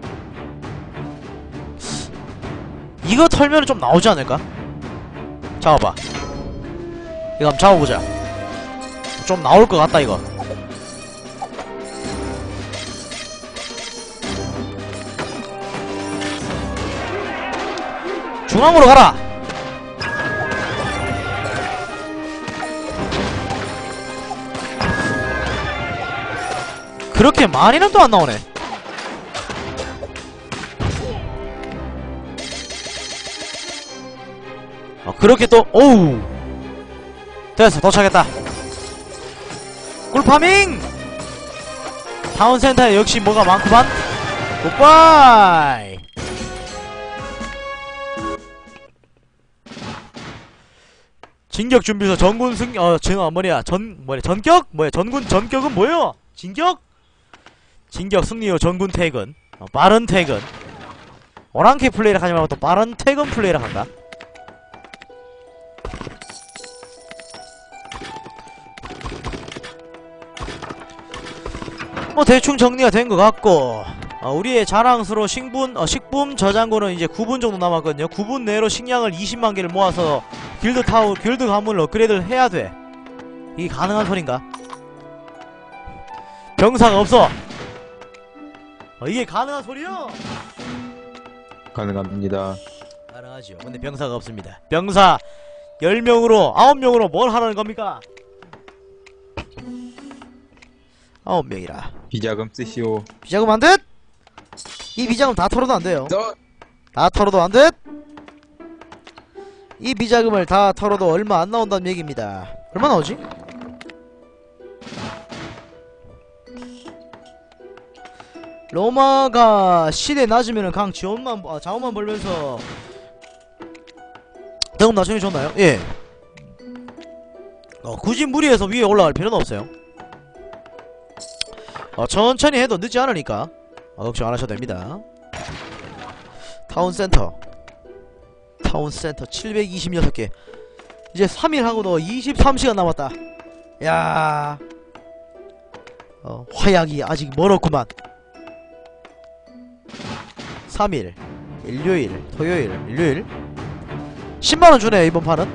이거 털면은 좀 나오지 않을까? 잡아봐. 이거 한번 잡아보자. 좀 나올 것 같다, 이거. 중앙으로 가라! 그렇게 많이는 또 안 나오네. 그렇게 또, 오우. 됐어, 도착했다. 꿀파밍! 타운센터에 역시 뭐가 많구만. 굿바이! 진격 준비소 전군 승, 전격? 뭐야, 전격은 뭐예요? 진격? 진격 승리 후 전군 퇴근. 빠른 퇴근. 오랑캐 플레이를 하지 말고 또 빠른 퇴근 플레이를 한다. 뭐 대충 정리가 된 것 같고, 우리의 자랑스러운 식품 저장고는 이제 9분 정도 남았거든요. 9분 내로 식량을 20만 개를 모아서 길드 가문을 업그레이드를 해야 돼. 이게 가능한 소린가? 병사가 없어. 이게 가능한 소리요?
가능합니다.
가능하죠. 근데 병사가 없습니다. 병사 10명으로 9명으로 뭘 하라는 겁니까? 9명이라
비자금 쓰시오.
비자금 안 돼? 이 비자금 다 털어도 안 돼요.
저...
다 털어도 안 돼? 이 비자금을 다 털어도 얼마 안 나온다는 얘기입니다. 얼마 나오지? 로마가 시대 낮으면은 강 자원만 벌면서 대금 나중에 줬나요? 예. 굳이 무리해서 위에 올라갈 필요는 없어요. 천천히 해도 늦지 않으니까 걱정 안 하셔도 됩니다. 타운센터 726개. 이제 3일 하고도 23시간 남았다. 야, 화약이 아직 멀었구만. 3일, 일요일, 토요일, 일요일 10만원 주네 이번 판은.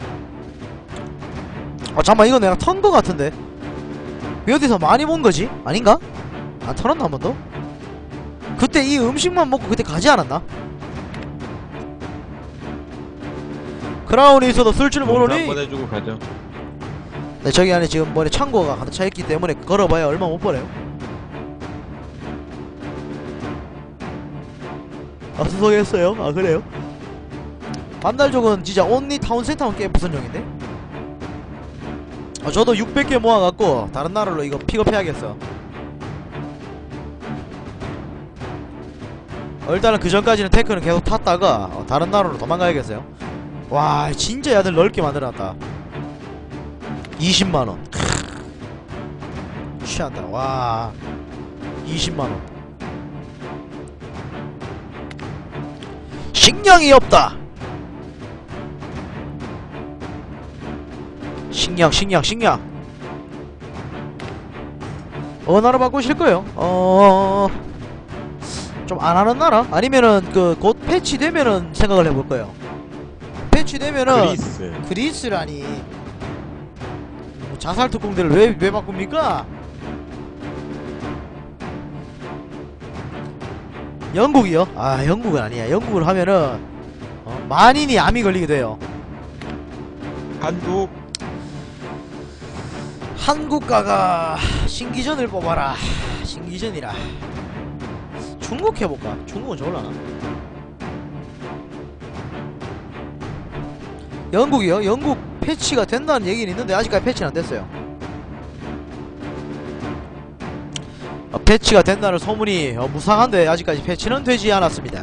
잠깐만, 이거 내가 턴 거 같은데 왜 어디서 많이 본 거지? 아닌가? 안 털었나 한 번 더? 그때 이 음식만 먹고 그때 가지 않았나? 크라운이 있어도 쓸 줄 모르니?
한번 해주고 가죠.
네, 저기 안에 지금 뭐래 창고가 가득 차있기 때문에 걸어봐야 얼마 못 벌어요. 수속했어요? 그래요? 반달족은 진짜 온리 타운센터만 깨 부선용인데? 저도 600개 모아갖고 다른 나라로 이거 픽업해야겠어. 일단은 그 전까지는 테크는 계속 탔다가 다른 나라로 도망가야겠어요. 와, 진짜 야들 넓게 만들어놨다. 20만원. 취한다. 와, 20만원. 식량이 없다. 식량. 어느 나라 바꾸실 거예요? 좀 안 하는 나라? 아니면은 그 곧 패치되면은 생각을 해볼 거예요. 패치되면은 그리스라니. 뭐 자살 특공대를 왜 바꿉니까? 영국이요? 아, 영국은 아니야. 영국을 하면은 만인이 암이 걸리게 돼요. 한국가가 신기전을 뽑아라. 신기전이라. 중국 해볼까? 중국은 좋을라나? 영국이요? 영국 패치가 된다는 얘기는 있는데 아직까지 패치는 안 됐어요. 패치가 된다는 소문이 무상한데 아직까지 패치는 되지 않았습니다.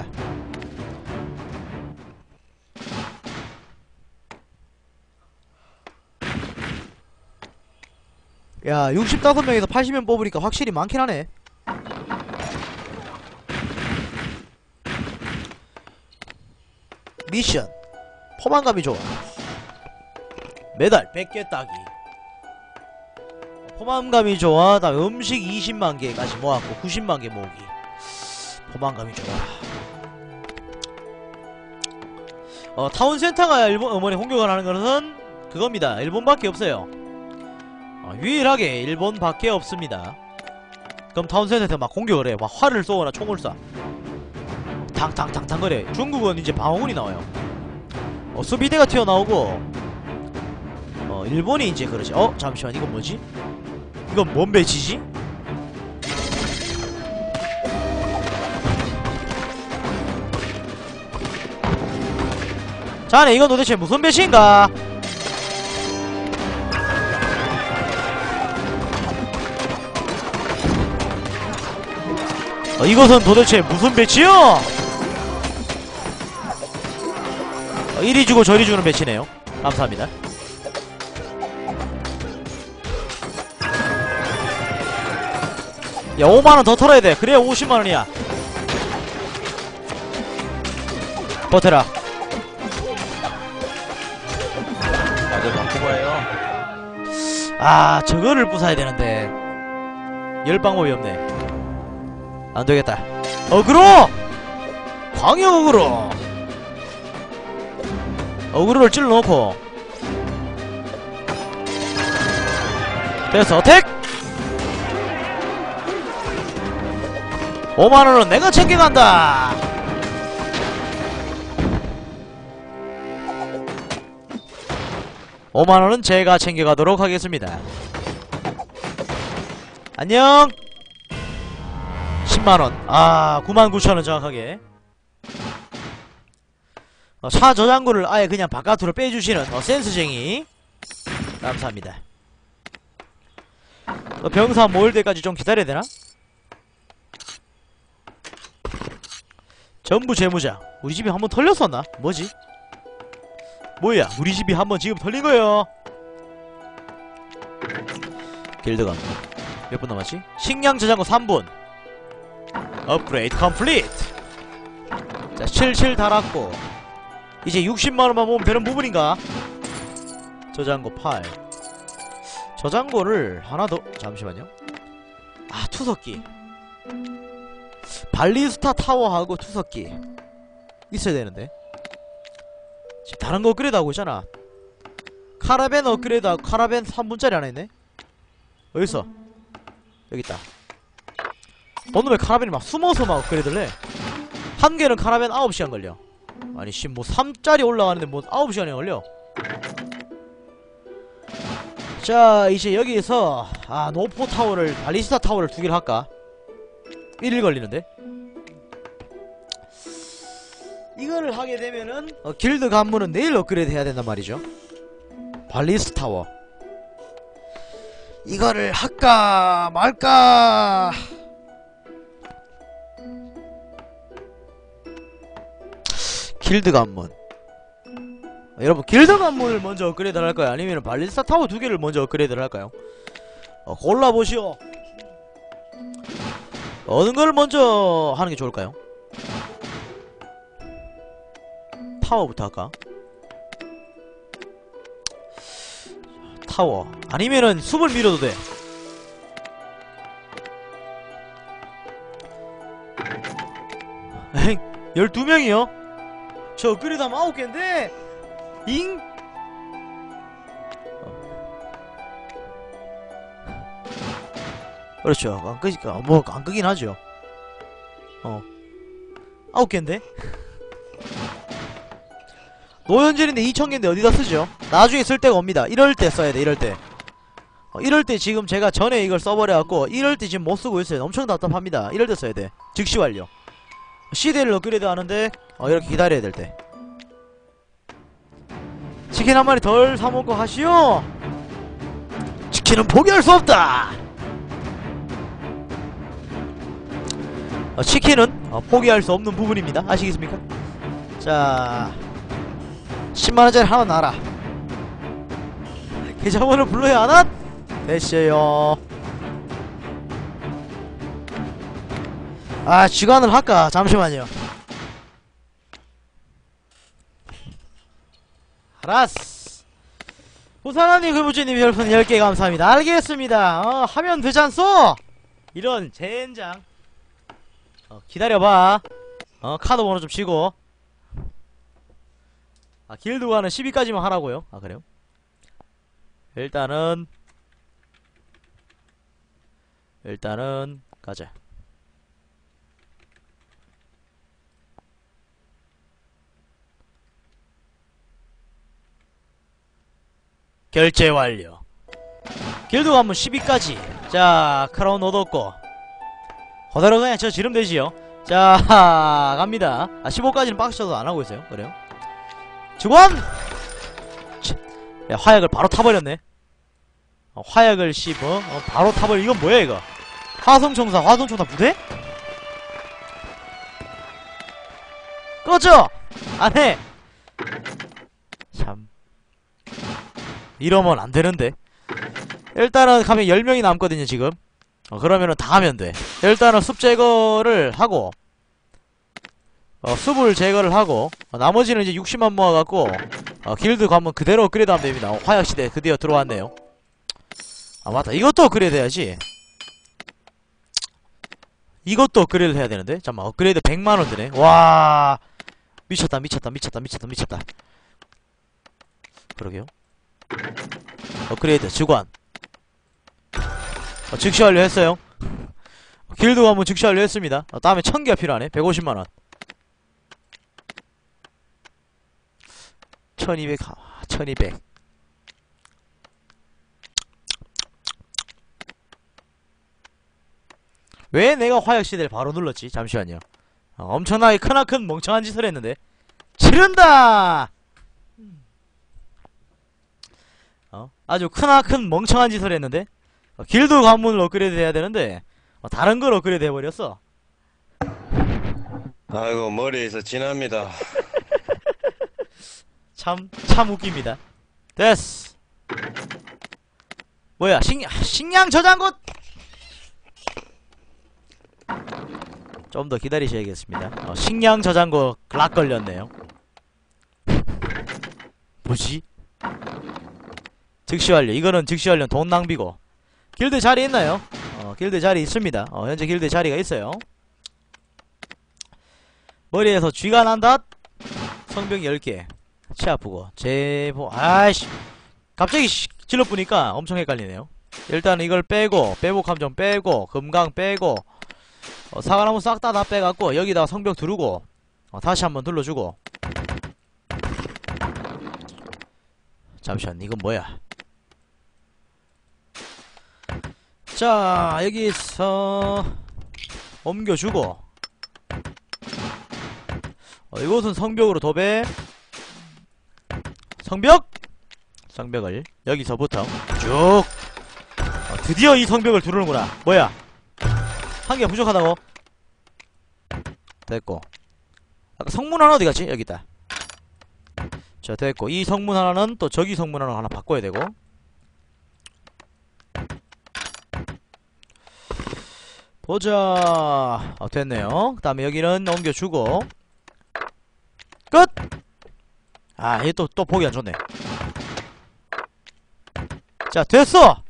야, 65명에서 80명 뽑으니까 확실히 많긴 하네. 미션 포만감이 좋아. 메달 100개 따기. 포만감이 좋아. 다 음식 20만 개까지 모았고 90만 개 모으기. 포만감이 좋아. 타운센터가 일본 어머니 공격을 하는 것은 그겁니다. 일본밖에 없어요. 유일하게 일본밖에 없습니다. 그럼 타운센터한테 막 공격을 해. 막 활을 쏘거나 총을 쏴. 탕탕탕탕 거려. 중국은 이제 방어군이 나와요. 수비대가 튀어나오고 일본이 이제 그러지. 잠시만, 이건 뭐지? 이건 뭔 배치지? 자네, 이건 도대체 무슨 배치인가? 이것은 도대체 무슨 배치요? 이리 주고 저리 주는 배치네요. 감사합니다. 야, 5만원 더 털어야 돼. 그래야 50만원이야. 버텨라.
다들 바꾸고 해요.
아, 저거를 부숴야 되는데 열 방법이 없네. 안되겠다. 어그로! 광역 어그로! 어그로를 찔러놓고 됐어. 어택! 5만원은 내가 챙겨간다! (5만원은) 제가 챙겨가도록 하겠습니다. 안녕! 10만원. 99,000원 정확하게. 차 저장고를 아예 그냥 바깥으로 빼주시는 센스쟁이. 감사합니다. 병사 모일 때까지 좀 기다려야 되나? 전부 재무장. 우리 집이 한번 털렸었나? 뭐지? 뭐야, 우리 집이 한번 지금 털린 거예요. 길드가 몇 분 남았지? 식량 저장고 3분. 업그레이드 컴플리트. 자, 77 달았고 이제 60만원만 모으면 되는 부분인가? 저장고 8. 저장고를 하나 더. 잠시만요. 투석기. 발리스타 타워하고 투석기 있어야 되는데 지금 다른 거 업그레이드 하고 있잖아. 카라벤 업그레이드 하고 카라벤 3분짜리 하나 있네. 어딨어? 여기있다. 너는 왜 카라벤이 막 숨어서 막 업그레이드를 해? 한 개는 카라벤 9시간 걸려. 아니 씨, 뭐 3짜리 올라가는데 뭐 9시간이 걸려. 자, 이제 여기에서 노포 타워를, 발리스타 타워를 2개를 할까? 1일 걸리는데? 이거를 하게 되면은 길드 관문은 내일 업그레이드 해야 된단 말이죠. 발리스타 타워 이거를 할까 말까. 길드 관문. 여러분, 길드 관문을 먼저 업그레이드를 할까요? 아니면 발리스타 타워 2개를 먼저 업그레이드를 할까요? 골라보시오. 어느 걸 먼저 하는 게 좋을까요? 타워부터 할까? 타워. 아니면은 숲을 밀어도 돼. 에잉 12명이요? 저 업그레이드 하면 9개인데 잉? 그렇죠. 안 끄니까 뭐 안 끄긴 하죠. 9개인데? 노현질인데 2000개인데 어디다 쓰죠? 나중에 쓸 때가 옵니다. 이럴 때 써야 돼. 이럴 때. 이럴 때 지금 제가 전에 이걸 써버려갖고 이럴 때 지금 못 쓰고 있어요. 엄청 답답합니다. 이럴 때 써야 돼. 즉시 완료. CD를 업그레이드 하는데 이렇게 기다려야 될 때. 치킨 한 마리 덜 사먹고 하시오. 치킨은 포기할 수 없다. 치킨은 포기할 수 없는 부분입니다. 아시겠습니까? 자 10만원짜리 하나 놔라. 계좌번호를 불러야 하나? 됐어요. 주간을 할까? 잠시만요. 알았어. 부산언니 글부주님 별풍 10개 감사합니다. 알겠습니다. 하면 되잖소? 이런 젠장. 기다려봐. 카드 번호 좀 치고. 길드와는 12까지만 하라고요? 그래요? 일단은 가자. 결제 완료. 길드 가면 12까지. 자 크라운 얻었고 그대로 그냥 저 지르면 되지요. 자 갑니다. 15까지는 박스쳐도 안하고 있어요. 그래요? 직원! 야, 화약을 바로 타버렸네. 화약을 씹어 바로 타버려. 이건 뭐야 이거? 화성청사 부대? 꺼져! 안해! 참 이러면 안되는데. 일단은 가면 10명이 남거든요 지금. 그러면은 다 하면 돼. 일단은 숲 제거를 하고 숲을 제거를 하고 나머지는 이제 60만 모아갖고 길드 가면 그대로 업그레이드 하면 됩니다. 화약시대 드디어 들어왔네요. 맞다. 이것도 업그레이드 해야지. 이것도 업그레이드 해야 되는데. 잠깐만. 업그레이드 100만원 드네. 와 미쳤다. 그러게요. 업그레이드 직관 즉시 완료했어요. 길드 가면 즉시 완료했습니다. 다음에 1000개가 필요하네. 150만원 1200 1200 왜 내가 화약시대를 바로 눌렀지? 잠시만요. 엄청나게 크나큰 멍청한 짓을 했는데. 지른다! 아주 크나큰 멍청한 짓을 했는데. 길드 관문을 업그레이드 해야 되는데 다른 걸 업그레이드 해버렸어.
아이고 머리에서 지납니다.
참 웃깁니다. 됐어. 뭐야 식량 저장고. 좀 더 기다리셔야겠습니다. 식량 저장고 락 걸렸네요. 뭐지? 즉시 완료. 이거는 즉시 완료. 돈 낭비고. 길드 자리 있나요? 길드 자리 있습니다. 현재 길드 자리가 있어요. 머리에서 쥐가 난다. 성병 10개. 치 아프고 제보. 아이씨 갑자기 질러보니까 엄청 헷갈리네요. 일단 이걸 빼고 빼복 함정 빼고 금강 빼고 사과나무 싹 다 빼갖고 여기다가 성벽 두르고 다시 한번 둘러주고. 잠시만 이건 뭐야. 자 여기서 옮겨주고 이곳은 성벽으로 도배. 성벽을 여기서부터 쭉 드디어 이 성벽을 두르는구나. 뭐야 한 개 부족하다고? 됐고 아까 성문 하나 어디갔지? 여기있다. 자 됐고 이 성문 하나는 또 저기 성문 하나 바꿔야 되고. 보자. 됐네요. 그 다음에 여기는 넘겨주고 끝! 얘 또 보기 안 좋네. 자 됐어!